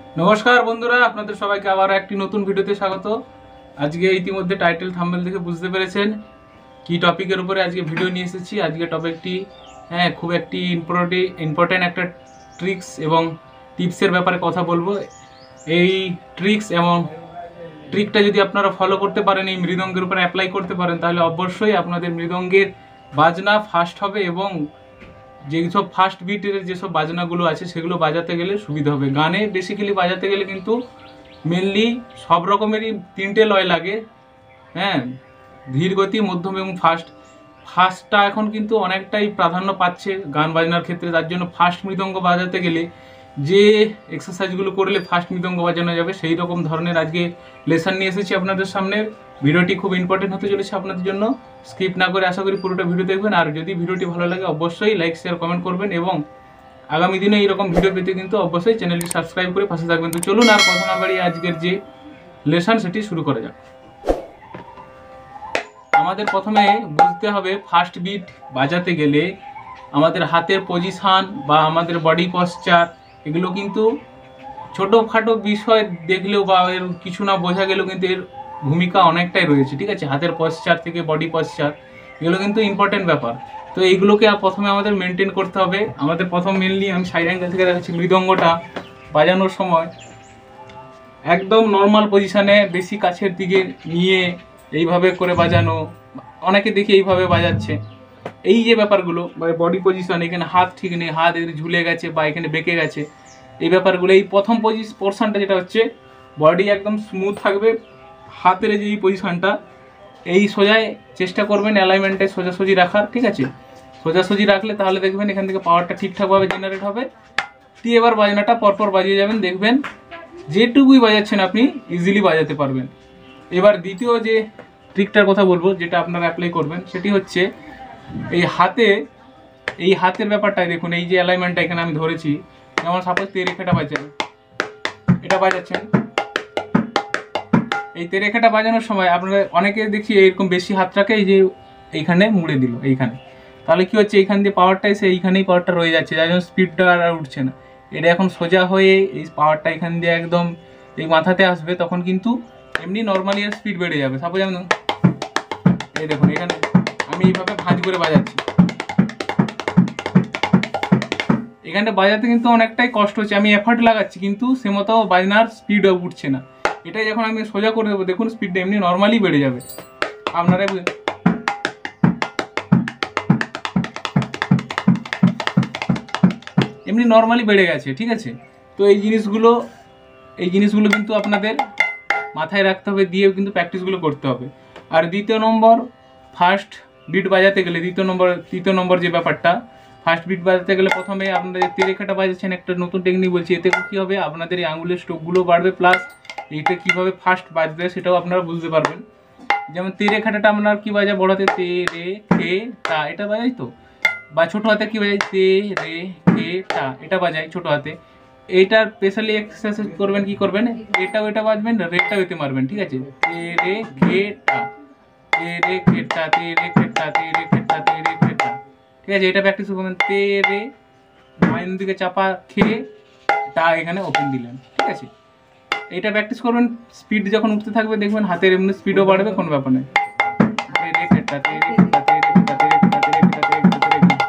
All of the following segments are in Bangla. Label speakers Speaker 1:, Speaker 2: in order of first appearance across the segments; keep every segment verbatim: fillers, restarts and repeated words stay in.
Speaker 1: নমস্কার বন্ধুরা, আপনাদের সবাইকে আবার একটি নতুন ভিডিওতে স্বাগত। আজকে ইতিমধ্যে টাইটেল থাম্বনেল দেখে বুঝতে পেরেছেন কি টপিকের উপরে আজকে ভিডিও নিয়ে এসেছি। আজকে টপিকটি হ্যাঁ খুব একটি ইম্পর্টেন্ট ইম্পর্টেন্ট একটা ট্রিক্স এবং টিপসের ব্যাপারে কথা বলবো। এই ট্রিক্স এবং ট্রিকটা যদি আপনারা ফলো করতে পারেন, এই মৃদঙ্গের উপরে অ্যাপ্লাই করতে পারেন, তাহলে অবশ্যই আপনাদের মৃদঙ্গের বাজনা ফাস্ট হবে এবং যেসব ফাস্ট বিটের যেসব বাজনাগুলো আছে সেগুলো বাজাতে গেলে সুবিধা হবে। গানে বেসিক্যালি বাজাতে গেলে কিন্তু মেনলি সব রকমেরই তিনটে লয় লাগে, হ্যাঁ, ধীর গতি, মধ্যম এবং ফাস্ট। ফাস্টটা এখন কিন্তু অনেকটাই প্রাধান্য পাচ্ছে গান বাজনার ক্ষেত্রে। তার জন্য ফাস্ট মৃদঙ্গ বাজাতে গেলে যে এক্সারসাইজগুলো করলে ফাস্ট মৃদঙ্গ বাজানো যাবে সেই রকম ধরনের আজকে লেসন নিয়ে এসেছি আপনাদের সামনে। ভিডিওটি খুব ইম্পর্টেন্ট হতে চলেছে আপনাদের জন্য। স্কিপ না করে আশা করি পুরোটা ভিডিও দেখবেন। আর যদি ভিডিওটি ভালো লাগে অবশ্যই লাইক শেয়ার কমেন্ট করবেন এবং আগামী দিনে এইরকম ভিডিও পেতে কিন্তু অবশ্যই চ্যানেলটি সাবস্ক্রাইব করে পাশে থাকবেন। তো চলুন আর কথা না বাড়িয়ে আজকের যে লেসন সেটি শুরু করা যাক। আমাদের প্রথমে বুঝতে হবে ফাস্ট বিট বাজাতে গেলে আমাদের হাতের পজিশান বা আমাদের বডি পশ্চার এগুলো কিন্তু ছোটোখাটো বিষয় দেখলেও বা এর কিছু না বোঝা গেলেও কিন্তু এর ভূমিকা অনেকটাই রয়েছে, ঠিক আছে। হাতের পশ্চার থেকে বডি পশ্চার এগুলো কিন্তু ইম্পর্টেন্ট ব্যাপার। তো এইগুলোকে প্রথমে আমাদের মেনটেন করতে হবে। আমাদের প্রথম মেনলি আমি সাইড অ্যাঙ্গেল থেকে দেখাচ্ছি। মৃদঙ্গটা বাজানোর সময় একদম নর্মাল পজিশানে বেশি কাছের দিকে নিয়ে এইভাবে করে বাজানো। অনেকে দেখি এইভাবে বাজাচ্ছে। এই যে ব্যাপারগুলো বা বডি পজিশন, এখানে হাত ঠিক নেই, হাত এখানে ঝুলে গেছে বা এখানে বেঁকে গেছে, এই ব্যাপারগুলো এই প্রথম পজিশ পোর্শনটা যেটা হচ্ছে বডি একদম স্মুথ থাকবে। হাতের যে এই পজিশনটা এই সোজায় চেষ্টা করবেন অ্যালাইনমেন্টে সোজাসুজি রাখার, ঠিক আছে। সোজাসুজি রাখলে তাহলে দেখবেন এখান থেকে পাওয়ারটা ঠিকঠাকভাবে জেনারেট হবে। দিয়ে এবার বাজনাটা পরপর বাজিয়ে যাবেন, দেখবেন যেটুকুই বাজাচ্ছেন আপনি ইজিলি বাজাতে পারবেন। এবার দ্বিতীয় যে ট্রিকটার কথা বলবো যেটা আপনারা অ্যাপ্লাই করবেন সেটি হচ্ছে এই হাতে এই হাতের ব্যাপারটাই দেখুন। এই যে অ্যালাইনমেন্টটা এখানে আমি ধরেছি, যেমন সাপোজ তেরেখাটা বাজাবেন, এটা বাজাচ্ছেন। এই তেরেখাটা বাজানোর সময় আপনারা অনেকে দেখছি এরকম বেশি হাতটাকে এই যে এইখানে মুড়ে দিল এইখানে, তাহলে কি হচ্ছে এইখান দিয়ে পাওয়ারটা এসে এইখানেই পাওয়ারটা রয়ে যাচ্ছে, যার জন্য স্পিডটা আর উঠছে না। এটা এখন সোজা হয়ে এই পাওয়ারটা এখান দিয়ে একদম এই মাথাতে আসবে, তখন কিন্তু এমনি নর্মালি এর স্পিড বেড়ে যাবে। সাপোজ আমি এই দেখুন এখানে আমি এইভাবে ভাঁজ করে বাজাচ্ছি, এখানটা বাজাতে কিন্তু অনেকটাই কষ্ট হচ্ছে, আমি এফার্ট লাগাচ্ছি কিন্তু সে মতো বাজনার স্পিড উঠছে না। এটাই যখন আমি সোজা করে দেবো দেখুন স্পিডটা এমনি নর্মালি বেড়ে যাবে। আপনারাই বুঝেন, এমনি নর্মালি বেড়ে গেছে, ঠিক আছে। তো এই জিনিসগুলো এই জিনিসগুলো কিন্তু আপনাদের মাথায় রাখতে হবে, দিয়েও কিন্তু প্র্যাকটিসগুলো করতে হবে। আর দ্বিতীয় নম্বর ফার্স্ট বিট বাজাতে গেলে দ্বিতীয় নম্বর তৃতীয় নম্বর যে ব্যাপারটা, ফার্স্ট বিট বাজাতে গেলে প্রথমে আপনারা যে তেরেখাটা বাজাচ্ছেন একটা নতুন টেকনিক বলছি। এতে কী হবে, আপনাদের এই আঙুলের স্ট্রোকগুলো বাড়বে, প্লাস এইটা কীভাবে ফার্স্ট বাজবে সেটাও আপনারা বুঝতে পারবেন। যেমন তেরেখাটাটা আপনার কী বাজায়, বড় হাতে তে রে খে টা এটা বাজাই তো, বা ছোটো হাতে কী বাজায় তে রে খে টা এটা বাজাই ছোটো হাতে। এইটার স্পেশালি এক্সারসাইজ করবেন, কি করবেন, এটাও এটা বাজবেন, রেটাও এতে মারবেন, ঠিক আছে। তে রে খে টা তে রে খে টা তে রে খে টা তে রে খে টা তে রে খে টা, ঠিক আছে। এটা প্র্যাকটিস করবেন। তে রে মাইন দিকে চাপা খে টা এখানে ওপেন দিলেন, ঠিক আছে। এটা প্র্যাকটিস করবেন। স্পিড যখন উঠতে থাকবে দেখবেন হাতের এমনি স্পিডও বাড়বে, কোনো ব্যাপার নেই। তে রে খে টা তে রে খে টা তে রে খে টা তে রে খে টা তে রে খে টা তে রে খে টা তে রে খে।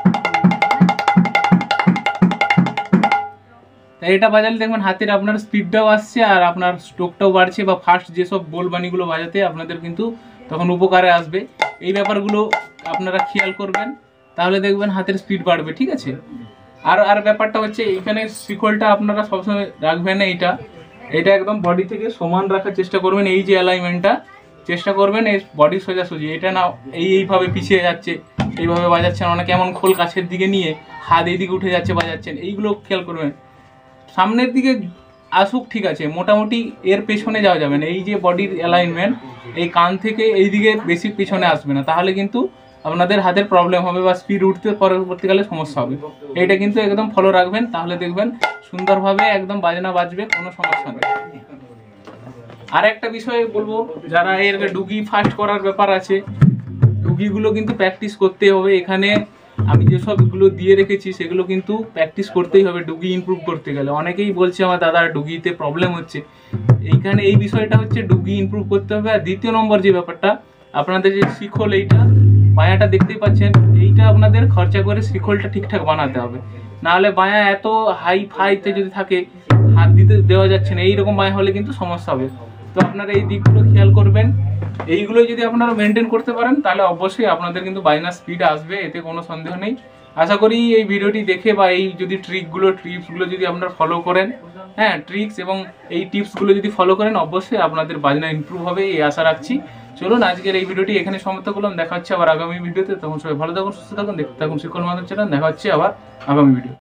Speaker 1: তাই এটা বাজালে দেখবেন হাতের আপনার স্পিডটাও আসছে আর আপনার স্ট্রোকটাও বাড়ছে, বা ফাস্ট যেসব বোলবানিগুলো বাজাতে আপনাদের কিন্তু তখন উপকারে আসবে। এই ব্যাপারগুলো আপনারা খেয়াল করবেন, তাহলে দেখবেন হাতের স্পিড বাড়বে, ঠিক আছে। আর আর ব্যাপারটা হচ্ছে এইখানে শিকলটা আপনারা সবসময় রাখবেন না, এইটা এটা একদম বডি থেকে সমান রাখার চেষ্টা করবেন। এই যে অ্যালাইনমেন্টটা চেষ্টা করবেন এই বডি সোজাসুজি, এটা না এই এইভাবে পিছিয়ে যাচ্ছে, এইভাবে বাজাচ্ছেন, অনেকে এমন খোল কাছের দিকে নিয়ে হাত এইদিকে উঠে যাচ্ছে বাজাচ্ছেন, এইগুলো খেয়াল করবেন। সামনের দিকে আসুক, ঠিক আছে, মোটামুটি এর পেছনে যাওয়া যাবে না। এই যে বডির অ্যালাইনমেন্ট এই কান থেকে এই দিকে বেশি পেছনে আসবে না, তাহলে কিন্তু আপনাদের হাতের প্রবলেম হবে বা স্পিড উঠতে পরবর্তীকালে সমস্যা হবে। এইটা কিন্তু একদম ফলো রাখবেন, তাহলে দেখবেন সুন্দরভাবে একদম বাজনা বাজবে, কোনো সমস্যা নেই। আর একটা বিষয় বলবো, যারা এর ডুগি ফাস্ট করার ব্যাপার আছে, ডুগিগুলো কিন্তু প্র্যাকটিস করতে হবে। এখানে আমি যেসবগুলো দিয়ে রেখেছি সেগুলো কিন্তু প্র্যাকটিস করতেই হবে ডুগি ইমপ্রুভ করতে গেলে। অনেকেই বলছে আমার দাদা ডুগিতে প্রবলেম হচ্ছে, এইখানে এই বিষয়টা হচ্ছে ডুগি ইমপ্রুভ করতে হবে। আর দ্বিতীয় নম্বর যে ব্যাপারটা, আপনাদের যে শিখল এইটা বায়াটা দেখতেই পাচ্ছেন, এইটা আপনাদের খরচা করে শিখলটা ঠিকঠাক বানাতে হবে, নাহলে বায়া এত হাই ফাইতে যদি থাকে হাত দিতে দেওয়া যাচ্ছে না, এইরকম বায়া হলে কিন্তু সমস্যা হবে। তো আপনারা এই দিকগুলো খেয়াল করবেন, এইগুলো যদি আপনারা মেনটেন করতে পারেন তাহলে অবশ্যই আপনাদের কিন্তু বাইনার স্পিড আসবে, এতে কোনো সন্দেহ নেই। আশা করি এই ভিডিওটি দেখে বা এই যদি ট্রিকগুলো টিপসগুলো যদি আপনারা ফলো করেন, হ্যাঁ ট্রিক্স এবং এই টিপসগুলো যদি ফলো করেন অবশ্যই আপনাদের বাজনা ইমপ্রুভ হবে, এই আশা রাখছি। চলুন আজকের এই ভিডিওটি এখানে সমাপ্ত করলাম, দেখা হচ্ছে আবার আগামী ভিডিওতে। তখন সবাই ভালো থাকুন, সুস্থ থাকুন, দেখতে থাকুন শিক্ষণ মাধ্যম চ্যানেল। দেখা হচ্ছে আবার আগামী ভিডিও।